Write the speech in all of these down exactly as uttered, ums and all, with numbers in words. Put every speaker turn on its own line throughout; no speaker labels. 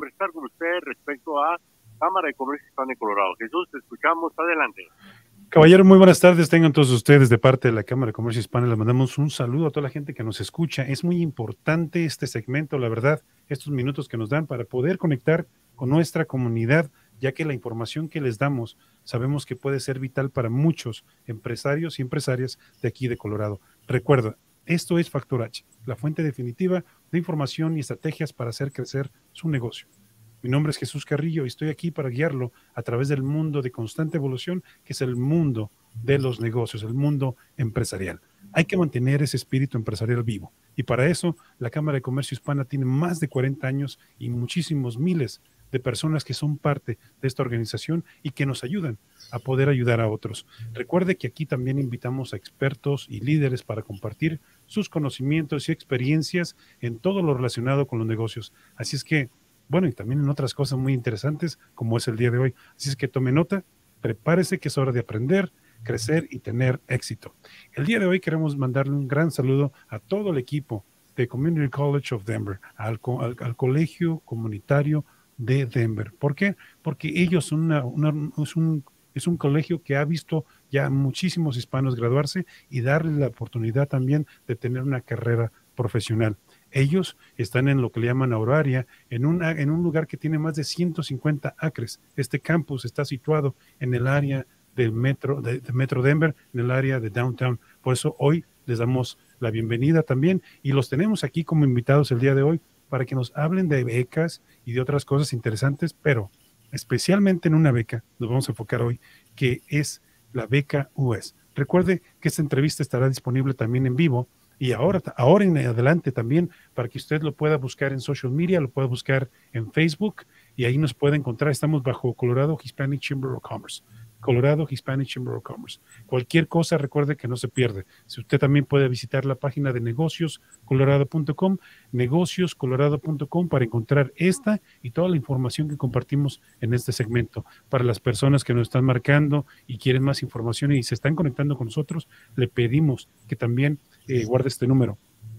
conversar con usted respecto a Cámara de Comercio Hispana de Colorado. Jesús, te escuchamos, adelante.
Caballero, muy buenas tardes, tengan todos ustedes de parte de la Cámara de Comercio Hispana. Les mandamos un saludo a toda la gente que nos escucha. Es muy importante este segmento, la verdad, estos minutos que nos dan para poder conectar con nuestra comunidad, ya que la información que les damos sabemos que puede ser vital para muchos empresarios y empresarias de aquí de Colorado. Recuerda, esto es Factor H, la fuente definitiva de información y estrategias para hacer crecer su negocio. Mi nombre es Jesús Carrillo y estoy aquí para guiarlo a través del mundo de constante evolución, que es el mundo de los negocios, el mundo empresarial. Hay que mantener ese espíritu empresarial vivo y para eso la Cámara de Comercio Hispana tiene más de cuarenta años y muchísimos miles de personas que son parte de esta organización y que nos ayudan a poder ayudar a otros. Recuerde que aquí también invitamos a expertos y líderes para compartir sus conocimientos y experiencias en todo lo relacionado con los negocios. Así es que, bueno, y también en otras cosas muy interesantes como es el día de hoy. Así es que tome nota, prepárese que es hora de aprender, crecer y tener éxito. El día de hoy queremos mandarle un gran saludo a todo el equipo de Community College of Denver, al, al, al Colegio Comunitario de Denver. ¿Por qué? Porque ellos son una, una, es, un, es un colegio que ha visto ya muchísimos hispanos graduarse y darles la oportunidad también de tener una carrera profesional. Ellos están en lo que le llaman Auraria, en, una, en un lugar que tiene más de ciento cincuenta acres. Este campus está situado en el área del metro, de, de Metro Denver, en el área de Downtown. Por eso hoy les damos la bienvenida también y los tenemos aquí como invitados el día de hoy para que nos hablen de becas y de otras cosas interesantes, pero especialmente en una beca, nos vamos a enfocar hoy, que es la beca U S. Recuerde que esta entrevista estará disponible también en vivo y ahora, ahora en adelante también para que usted lo pueda buscar en social media, lo pueda buscar en Facebook y ahí nos puede encontrar. Estamos bajo Colorado Hispanic Chamber of Commerce. Colorado Hispanic Chamber of Commerce. Cualquier cosa, recuerde que no se pierde. Si usted también puede visitar la página de negocios colorado punto com, negocios colorado punto com para encontrar esta y toda la información que compartimos en este segmento. Para las personas que nos están marcando y quieren más información y se están conectando con nosotros, le pedimos que también eh, guarde este número,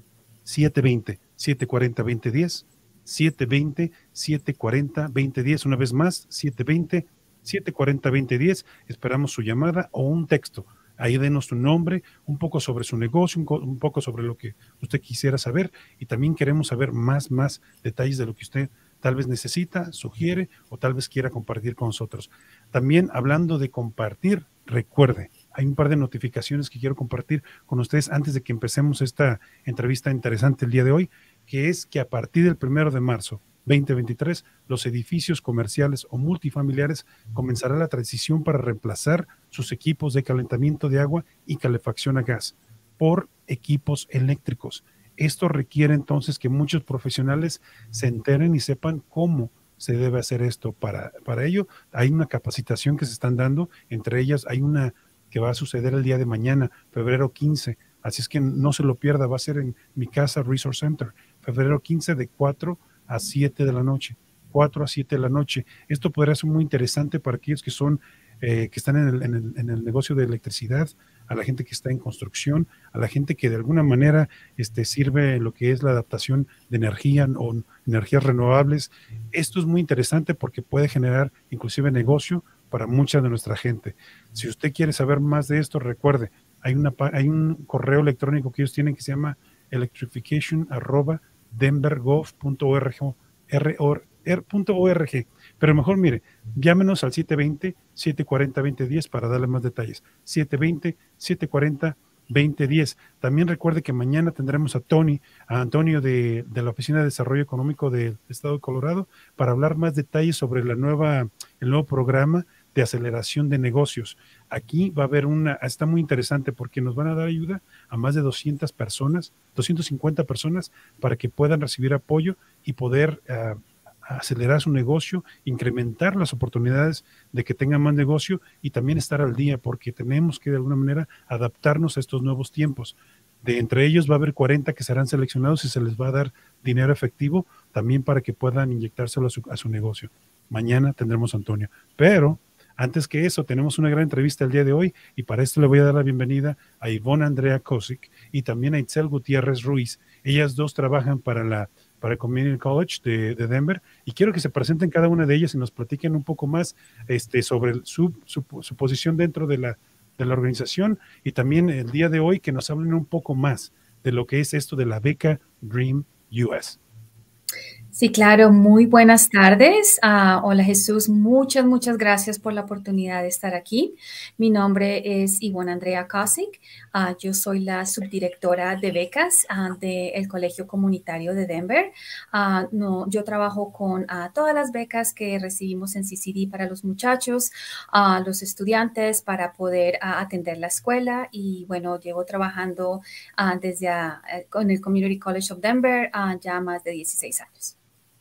siete dos cero, siete cuatro cero, dos cero uno cero, siete dos cero, siete cuatro cero, dos cero uno cero, una vez más, siete dos cero, siete cuatro cero, dos cero uno cero, esperamos su llamada o un texto. Ahí denos su nombre, un poco sobre su negocio, un, un poco sobre lo que usted quisiera saber y también queremos saber más, más detalles de lo que usted tal vez necesita, sugiere o tal vez quiera compartir con nosotros. También hablando de compartir, recuerde, hay un par de notificaciones que quiero compartir con ustedes antes de que empecemos esta entrevista interesante el día de hoy, que es que a partir del primero de marzo veinte veintitrés, los edificios comerciales o multifamiliares comenzará la transición para reemplazar sus equipos de calentamiento de agua y calefacción a gas por equipos eléctricos. Esto requiere entonces que muchos profesionales se enteren y sepan cómo se debe hacer esto. Para, para ello hay una capacitación que se están dando, entre ellas hay una que va a suceder el día de mañana, febrero quince, así es que no se lo pierda, va a ser en Mi Casa Resource Center, febrero quince de cuatro a siete de la noche, cuatro a siete de la noche. Esto podría ser muy interesante para aquellos que son, eh, que están en el, en, el, en el negocio de electricidad, a la gente que está en construcción, a la gente que de alguna manera este, sirve lo que es la adaptación de energía o energías renovables. Esto es muy interesante porque puede generar inclusive negocio para mucha de nuestra gente. Si usted quiere saber más de esto, recuerde, hay, una, hay un correo electrónico que ellos tienen que se llama electrification arroba denver gov punto org, pero mejor mire, llámenos al siete dos cero, siete cuatro cero, dos cero uno cero para darle más detalles, siete dos cero, siete cuatro cero, dos cero uno cero. También recuerde que mañana tendremos a Tony, a Antonio de, de la Oficina de Desarrollo Económico del Estado de Colorado para hablar más detalles sobre la nueva, el nuevo programa de aceleración de negocios. Aquí va a haber una, está muy interesante porque nos van a dar ayuda a más de doscientas personas, doscientas cincuenta personas para que puedan recibir apoyo y poder uh, acelerar su negocio, incrementar las oportunidades de que tengan más negocio y también estar al día porque tenemos que de alguna manera adaptarnos a estos nuevos tiempos. De entre ellos va a haber cuarenta que serán seleccionados y se les va a dar dinero efectivo también para que puedan inyectárselo a su, a su negocio. Mañana tendremos a Antonio, pero antes que eso, tenemos una gran entrevista el día de hoy y para esto le voy a dar la bienvenida a Ivonne Andrea Kosick y también a Itzel Gutiérrez Ruiz. Ellas dos trabajan para la para el Community College de, de Denver, y quiero que se presenten cada una de ellas y nos platiquen un poco más este, sobre su, su, su posición dentro de la, de la organización, y también el día de hoy que nos hablen un poco más de lo que es esto de la beca Dream U S.
Sí, claro, muy buenas tardes. Uh, hola Jesús, muchas, muchas gracias por la oportunidad de estar aquí. Mi nombre es Ivonne Andrea Kosick. Uh, yo soy la subdirectora de becas uh, del Colegio Comunitario de Denver. Uh, no, yo trabajo con uh, todas las becas que recibimos en C C D para los muchachos, uh, los estudiantes, para poder uh, atender la escuela. Y bueno, llevo trabajando uh, desde uh, con el Community College of Denver uh, ya más de dieciséis años.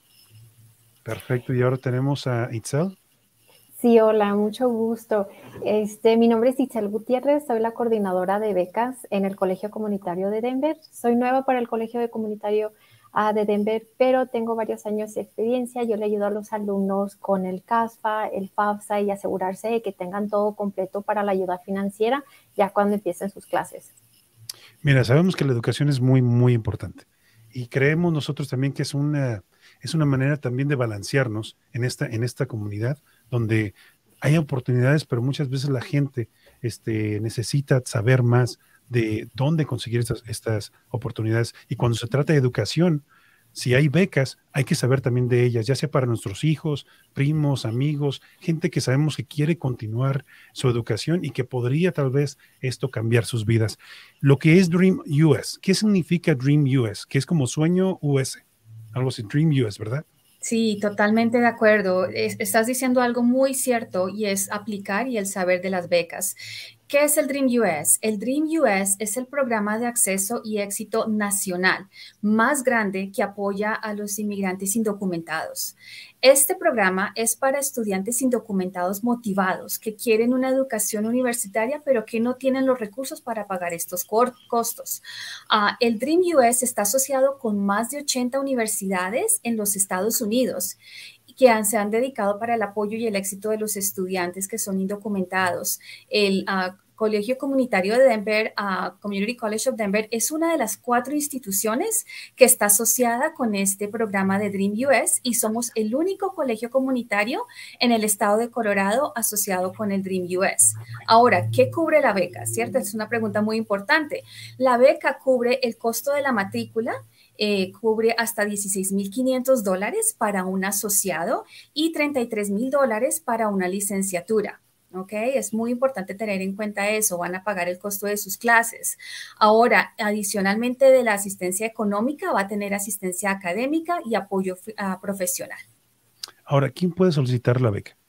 Perfecto, y ahora tenemos a Itzel.
Sí, hola, mucho gusto. Este, mi nombre es Itzel Gutiérrez, soy la coordinadora de becas en el Colegio Comunitario de Denver. Soy nueva para el Colegio de Comunitario uh, de Denver, pero tengo varios años de experiencia. Yo le ayudo a los alumnos con el CASFA, el FAFSA y asegurarse de que tengan todo completo para la ayuda financiera ya cuando empiecen sus clases.
Mira, sabemos que la educación es muy, muy importante, y creemos nosotros también que es una, es una manera también de balancearnos en esta, en esta comunidad donde hay oportunidades, pero muchas veces la gente este, necesita saber más de dónde conseguir estas, estas oportunidades. Y cuando se trata de educación, si hay becas, hay que saber también de ellas, ya sea para nuestros hijos, primos, amigos, gente que sabemos que quiere continuar su educación y que podría tal vez esto cambiar sus vidas. Lo que es Dream U S, ¿qué significa Dream U S? Que es como sueño U S, algo así, Dream U S, ¿verdad?
Sí, totalmente de acuerdo. Es- estás diciendo algo muy cierto y es aplicar y el saber de las becas. ¿Qué es el Dream U S? El Dream U S es el programa de acceso y éxito nacional más grande que apoya a los inmigrantes indocumentados. Este programa es para estudiantes indocumentados motivados que quieren una educación universitaria, pero que no tienen los recursos para pagar estos costos. Uh, el Dream U S está asociado con más de ochenta universidades en los Estados Unidos que han, se han dedicado para el apoyo y el éxito de los estudiantes que son indocumentados. El uh, Colegio Comunitario de Denver, uh, Community College of Denver, es una de las cuatro instituciones que está asociada con este programa de Dream U S, y somos el único colegio comunitario en el estado de Colorado asociado con el Dream U S. Ahora, ¿qué cubre la beca? ¿Cierto? Es una pregunta muy importante. La beca cubre el costo de la matrícula, Eh, cubre hasta dieciséis mil quinientos dólares para un asociado y treinta y tres mil dólares para una licenciatura. ¿Ok? Es muy importante tener en cuenta eso. Van a pagar el costo de sus clases. Ahora, adicionalmente de la asistencia económica, va a tener asistencia académica y apoyo uh, profesional.
Ahora, ¿quién puede solicitar la beca?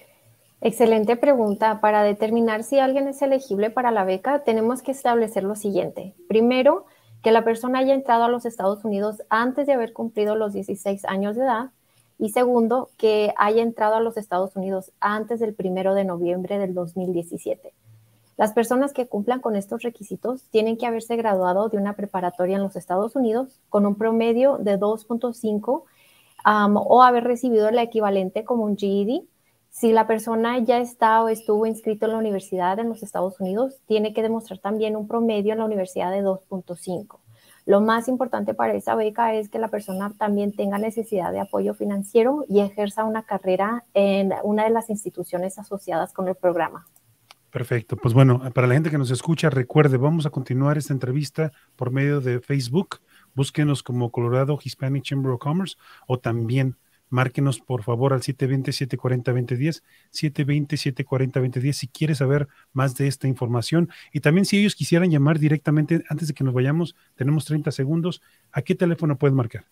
Excelente pregunta. Para determinar si alguien es elegible para la beca, tenemos que establecer lo siguiente. Primero, que la persona haya entrado a los Estados Unidos antes de haber cumplido los dieciséis años de edad. Y segundo, que haya entrado a los Estados Unidos antes del primero de noviembre del dos mil diecisiete. Las personas que cumplan con estos requisitos tienen que haberse graduado de una preparatoria en los Estados Unidos con un promedio de dos punto cinco um, o haber recibido el equivalente como un G E D. Si la persona ya está o estuvo inscrito en la universidad en los Estados Unidos, tiene que demostrar también un promedio en la universidad de dos punto cinco. Lo más importante para esa beca es que la persona también tenga necesidad de apoyo financiero y ejerza una carrera en una de las instituciones asociadas con el programa.
Perfecto. Pues bueno, para la gente que nos escucha, recuerde, vamos a continuar esta entrevista por medio de Facebook. Búsquenos como Colorado Hispanic Chamber of Commerce, o también márquenos por favor al siete dos cero, siete cuatro cero, dos cero uno cero, siete dos cero, siete cuatro cero, dos cero uno cero si quiere saber más de esta información. Y también si ellos quisieran llamar directamente, antes de que nos vayamos, tenemos treinta segundos, ¿a qué teléfono pueden marcar?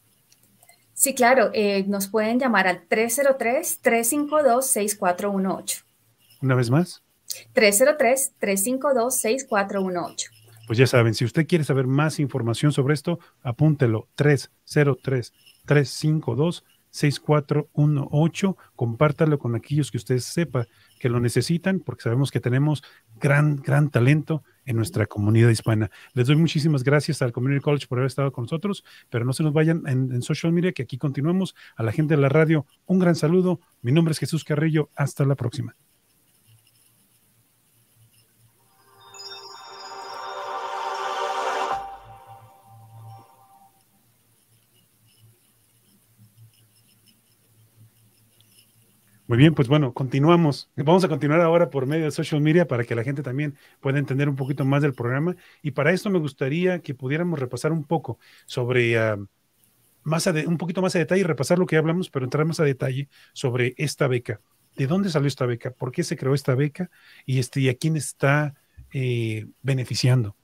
Sí, claro, eh, nos pueden llamar al tres cero tres, tres cinco dos, seis cuatro uno ocho.
Una vez más.
tres cero tres, tres cinco dos, seis cuatro uno ocho.
Pues ya saben, si usted quiere saber más información sobre esto, apúntelo, tres cero tres, tres cinco dos, seis cuatro uno ocho, compártalo con aquellos que usted sepa que lo necesitan, porque sabemos que tenemos gran, gran talento en nuestra comunidad hispana. Les doy muchísimas gracias al Community College por haber estado con nosotros, pero no se nos vayan en, en social media, que aquí continuamos. A la gente de la radio, un gran saludo. Mi nombre es Jesús Carrillo. Hasta la próxima. Muy bien, pues bueno, continuamos. Vamos a continuar ahora por medio de social media para que la gente también pueda entender un poquito más del programa. Y para esto me gustaría que pudiéramos repasar un poco sobre, uh, más a de, un poquito más a detalle, repasar lo que hablamos, pero entrar más a detalle sobre esta beca. ¿De dónde salió esta beca? ¿Por qué se creó esta beca? Y, este, y a quién está eh, beneficiando.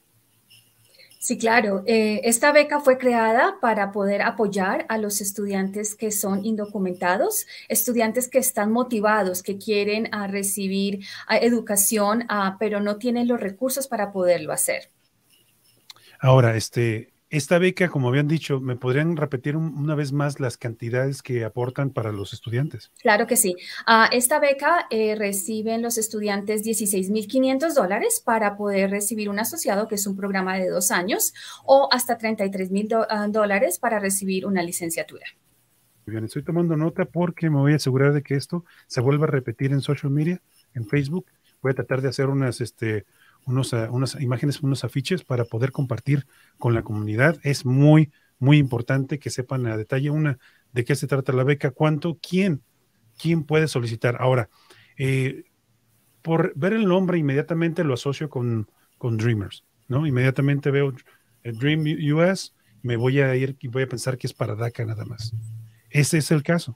Sí, claro. Eh, esta beca fue creada para poder apoyar a los estudiantes que son indocumentados, estudiantes que están motivados, que quieren uh, recibir uh, educación, uh, pero no tienen los recursos para poderlo hacer.
Ahora, este, esta beca, como habían dicho, ¿me podrían repetir un, una vez más las cantidades que aportan para los estudiantes?
Claro que sí. Uh, esta beca eh, reciben los estudiantes dieciséis mil quinientos dólares para poder recibir un asociado, que es un programa de dos años, o hasta treinta y tres mil dólares para recibir una licenciatura.
Muy bien, estoy tomando nota porque me voy a asegurar de que esto se vuelva a repetir en social media, en Facebook. Voy a tratar de hacer unas, este, unos, uh, unas imágenes, unos afiches para poder compartir con la comunidad. Es muy, muy importante que sepan a detalle, una, de qué se trata la beca, cuánto, quién, quién puede solicitar. Ahora, eh, por ver el nombre, inmediatamente lo asocio con, con Dreamers, ¿no? Inmediatamente veo el Dream U S, me voy a ir y voy a pensar que es para DACA nada más. ¿Ese es el caso?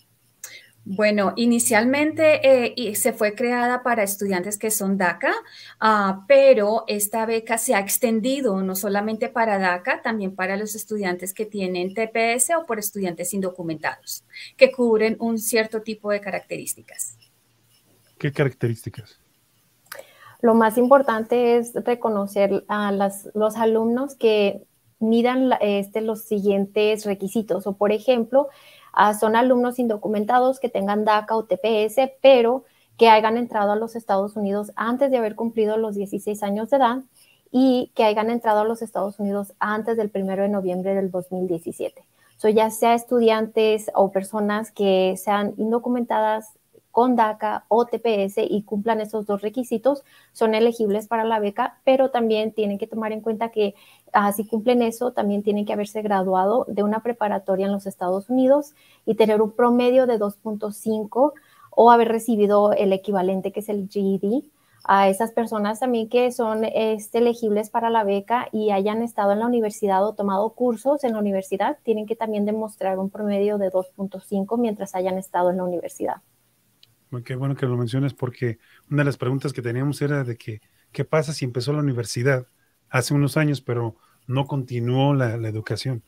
Bueno, inicialmente eh, se fue creada para estudiantes que son DACA, uh, pero esta beca se ha extendido no solamente para DACA, también para los estudiantes que tienen T P S o por estudiantes indocumentados, que cubren un cierto tipo de características.
¿Qué características?
Lo más importante es reconocer a las, los alumnos que midan este, los siguientes requisitos, o por ejemplo, Uh, son alumnos indocumentados que tengan DACA o T P S, pero que hayan entrado a los Estados Unidos antes de haber cumplido los dieciséis años de edad y que hayan entrado a los Estados Unidos antes del primero de noviembre del dos mil diecisiete. So, ya sea estudiantes o personas que sean indocumentadas con DACA o T P S y cumplan esos dos requisitos, son elegibles para la beca, pero también tienen que tomar en cuenta que uh, si cumplen eso, también tienen que haberse graduado de una preparatoria en los Estados Unidos y tener un promedio de dos punto cinco o haber recibido el equivalente que es el G E D. A esas personas también que son este, elegibles para la beca y hayan estado en la universidad o tomado cursos en la universidad, tienen que también demostrar un promedio de dos punto cinco mientras hayan estado en la universidad.
Qué bueno que lo mencionas, porque una de las preguntas que teníamos era de que, ¿qué pasa si empezó la universidad hace unos años, pero no continuó la, la educación?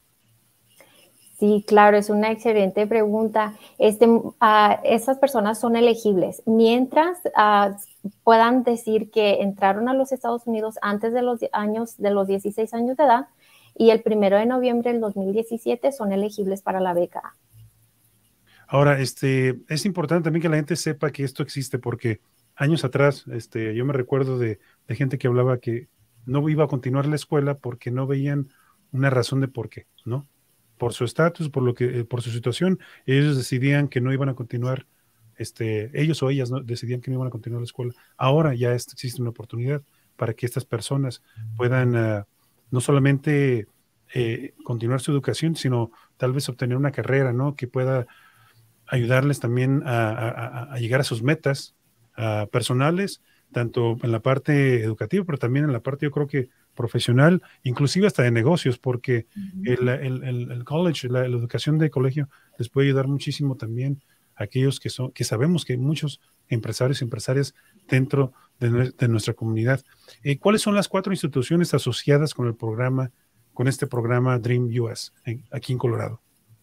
Sí, claro, es una excelente pregunta. Este, uh, esas personas son elegibles mientras uh, puedan decir que entraron a los Estados Unidos antes de los años, de los dieciséis años de edad y el primero de noviembre del dos mil diecisiete son elegibles para la beca.
Ahora, este, es importante también que la gente sepa que esto existe, porque años atrás, este, yo me recuerdo de, de gente que hablaba que no iba a continuar la escuela porque no veían una razón de por qué, ¿no? Por su estatus, por lo que, por su situación, ellos decidían que no iban a continuar, este, ellos o ellas ¿no? decidían que no iban a continuar la escuela. Ahora ya es, existe una oportunidad para que estas personas puedan uh, no solamente eh, continuar su educación, sino tal vez obtener una carrera, ¿no? Que pueda ayudarles también a, a, a llegar a sus metas uh, personales, tanto en la parte educativa, pero también en la parte, yo creo que profesional, inclusive hasta de negocios, porque uh-huh. el, el, el, el college, la, la educación de colegio les puede ayudar muchísimo también a aquellos que son, que sabemos que hay muchos empresarios y empresarias dentro de, de nuestra comunidad. Eh, ¿Cuáles son las cuatro instituciones asociadas con el programa, con este programa Dream U S en, aquí en Colorado?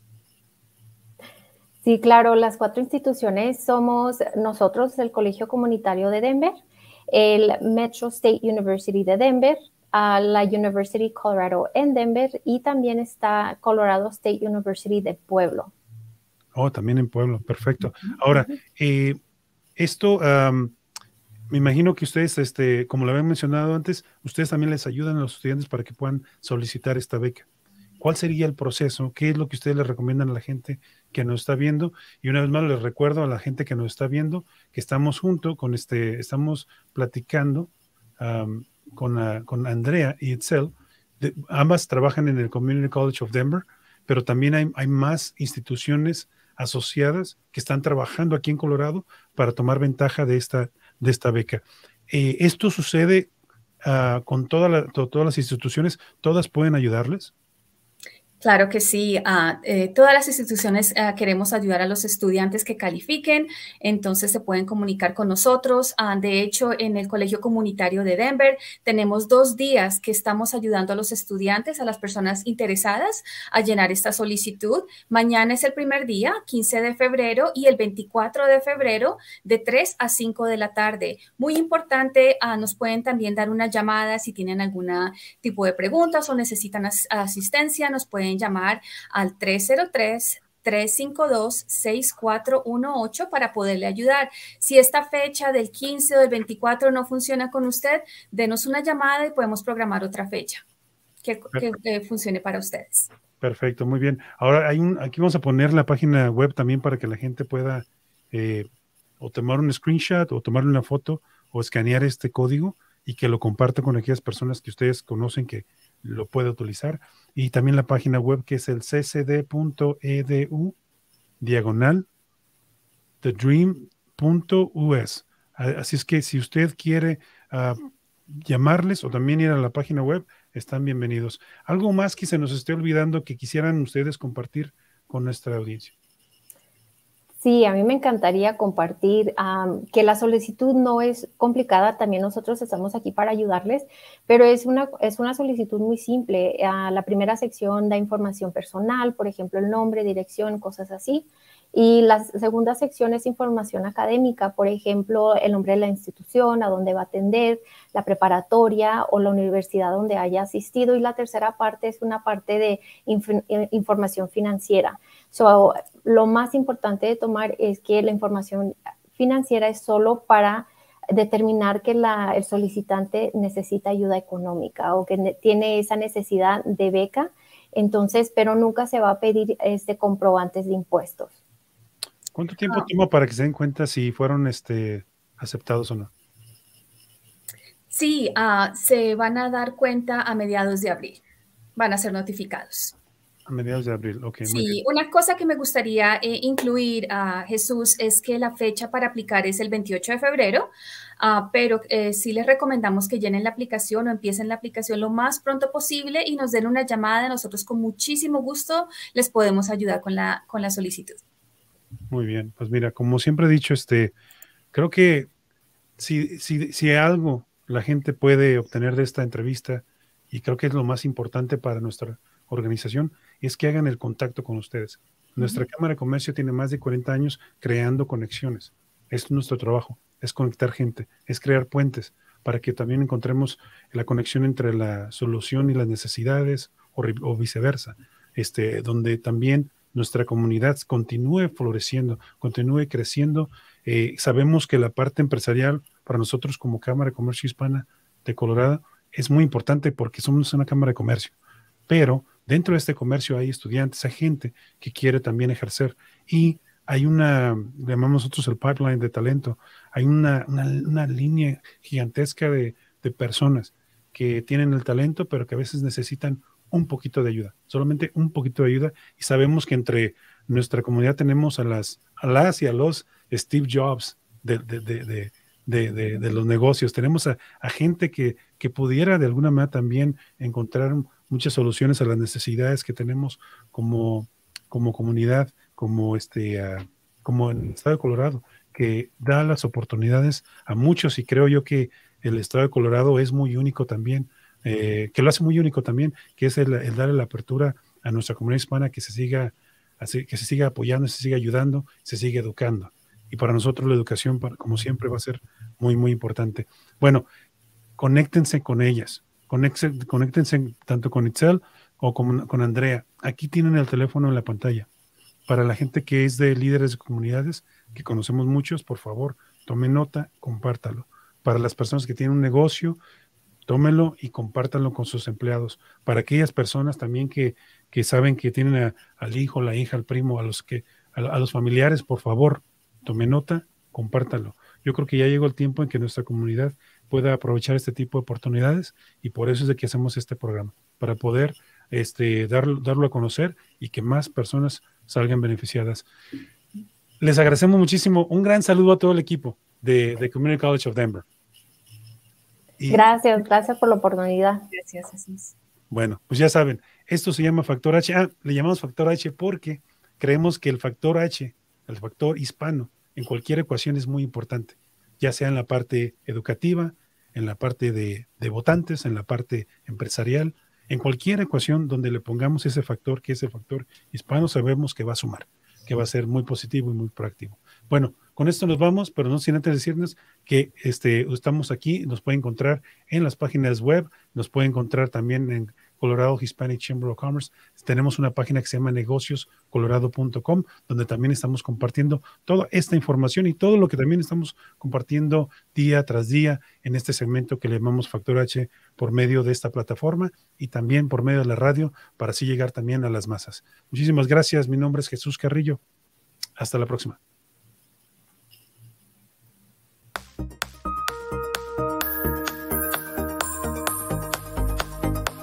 Sí, claro, las cuatro instituciones somos nosotros, el Colegio Comunitario de Denver, el Metro State University de Denver, uh, la University Colorado en Denver y también está Colorado State University de Pueblo.
Oh, también en Pueblo, perfecto. Ahora, eh, esto, um, me imagino que ustedes, este, como lo habían mencionado antes, ustedes también les ayudan a los estudiantes para que puedan solicitar esta beca. ¿Cuál sería el proceso? ¿Qué es lo que ustedes le recomiendan a la gente que nos está viendo? Y una vez más les recuerdo a la gente que nos está viendo que estamos junto con este, estamos platicando um, con, uh, con Andrea y Itzel. De, ambas trabajan en el Community College of Denver, pero también hay, hay más instituciones asociadas que están trabajando aquí en Colorado para tomar ventaja de esta, de esta beca. Eh, ¿Esto sucede uh, con toda la, to, todas las instituciones? ¿Todas pueden ayudarles?
Claro que sí. Uh, eh, todas las instituciones uh, queremos ayudar a los estudiantes que califiquen, entonces se pueden comunicar con nosotros. Uh, de hecho, en el Colegio Comunitario de Denver tenemos dos días que estamos ayudando a los estudiantes, a las personas interesadas a llenar esta solicitud. Mañana es el primer día, quince de febrero, y el veinticuatro de febrero de tres a cinco de la tarde. Muy importante, uh, nos pueden también dar una llamada si tienen algún tipo de preguntas o necesitan as asistencia, nos pueden llamar al tres cero tres, tres cinco dos, seis cuatro uno ocho para poderle ayudar. Si esta fecha del quince o del veinticuatro no funciona con usted, denos una llamada y podemos programar otra fecha que, que, que funcione para ustedes.
Perfecto, muy bien. Ahora hay un, aquí vamos a poner la página web también para que la gente pueda eh, o tomar un screenshot o tomar una foto o escanear este código y que lo comparta con aquellas personas que ustedes conocen que lo puede utilizar. Y también la página web que es el c c d punto e d u diagonal the dream punto u s. Así es que si usted quiere uh, llamarles o también ir a la página web, están bienvenidos. ¿Algo más que se nos esté olvidando que quisieran ustedes compartir con nuestra audiencia?
Sí, a mí me encantaría compartir um, que la solicitud no es complicada, también nosotros estamos aquí para ayudarles, pero es una, es una solicitud muy simple. Uh, la primera sección da información personal, por ejemplo, el nombre, dirección, cosas así. Y la segunda sección es información académica, por ejemplo, el nombre de la institución, a dónde va a atender, la preparatoria o la universidad donde haya asistido. Y la tercera parte es una parte de inf información financiera. So, lo más importante de tomar es que la información financiera es solo para determinar que la, el solicitante necesita ayuda económica o que tiene esa necesidad de beca, entonces, pero nunca se va a pedir este, comprobantes de impuestos.
¿Cuánto tiempo ah. toma para que se den cuenta si fueron este, aceptados o no?
Sí, uh, se van a dar cuenta a mediados de abril. Van a ser notificados.
A mediados de abril, ok.
Sí, muy bien. Una cosa que me gustaría eh, incluir, uh, Jesús, es que la fecha para aplicar es el veintiocho de febrero, uh, pero eh, sí les recomendamos que llenen la aplicación o empiecen la aplicación lo más pronto posible y nos den una llamada. Nosotros con muchísimo gusto les podemos ayudar con la, con la solicitud.
Muy bien, pues mira, como siempre he dicho, este, creo que si, si, si algo la gente puede obtener de esta entrevista, y creo que es lo más importante para nuestra organización, es que hagan el contacto con ustedes. Nuestra uh-huh. Cámara de Comercio tiene más de cuarenta años creando conexiones. Es nuestro trabajo, es conectar gente, es crear puentes para que también encontremos la conexión entre la solución y las necesidades o, o viceversa, este, donde también nuestra comunidad continúe floreciendo, continúe creciendo. Eh, sabemos que la parte empresarial para nosotros como Cámara de Comercio Hispana de Colorado es muy importante porque somos una Cámara de Comercio, pero dentro de este comercio hay estudiantes, hay gente que quiere también ejercer y hay una, llamamos nosotros el pipeline de talento, hay una, una, una línea gigantesca de, de personas que tienen el talento, pero que a veces necesitan un poquito de ayuda, solamente un poquito de ayuda, y sabemos que entre nuestra comunidad tenemos a las, a las y a los Steve Jobs de, de, de, de, de, de, de los negocios, tenemos a, a gente que, que pudiera de alguna manera también encontrar muchas soluciones a las necesidades que tenemos como, como comunidad, como, este, uh, como en el estado de Colorado, que da las oportunidades a muchos, y creo yo que el estado de Colorado es muy único también, Eh, que lo hace muy único también, que es el, el darle la apertura a nuestra comunidad hispana, que se siga así, que se siga apoyando, se siga ayudando, se siga educando. Y para nosotros la educación, para, como siempre, va a ser muy, muy importante. Bueno, conéctense con ellas, conéctense, conéctense tanto con Itzel o con, con Andrea. Aquí tienen el teléfono en la pantalla. Para la gente que es de líderes de comunidades, que conocemos muchos, por favor, tomen nota, compártalo. Para las personas que tienen un negocio, tómenlo y compártanlo con sus empleados. Para aquellas personas también que, que saben que tienen a, al hijo, la hija, al primo, a los, que, a, a los familiares, por favor, tomen nota, compártanlo. Yo creo que ya llegó el tiempo en que nuestra comunidad pueda aprovechar este tipo de oportunidades, y por eso es de que hacemos este programa, para poder este, darlo, darlo a conocer y que más personas salgan beneficiadas. Les agradecemos muchísimo. Un gran saludo a todo el equipo de, de Community College of Denver. Y,
gracias, gracias por la oportunidad.
Gracias, Jesús.
Bueno, pues ya saben, esto se llama factor H. Ah, le llamamos factor H porque creemos que el factor H, el factor hispano, en cualquier ecuación es muy importante, ya sea en la parte educativa, en la parte de, de votantes, en la parte empresarial, en cualquier ecuación donde le pongamos ese factor, que es el factor hispano, sabemos que va a sumar, que va a ser muy positivo y muy proactivo. Bueno, con esto nos vamos, pero no sin antes decirnos que este, estamos aquí, nos puede encontrar en las páginas web, nos puede encontrar también en Colorado Hispanic Chamber of Commerce. Tenemos una página que se llama negocios colorado punto com, donde también estamos compartiendo toda esta información y todo lo que también estamos compartiendo día tras día en este segmento que le llamamos Factor H por medio de esta plataforma y también por medio de la radio para así llegar también a las masas. Muchísimas gracias. Mi nombre es Jesús Carrillo. Hasta la próxima.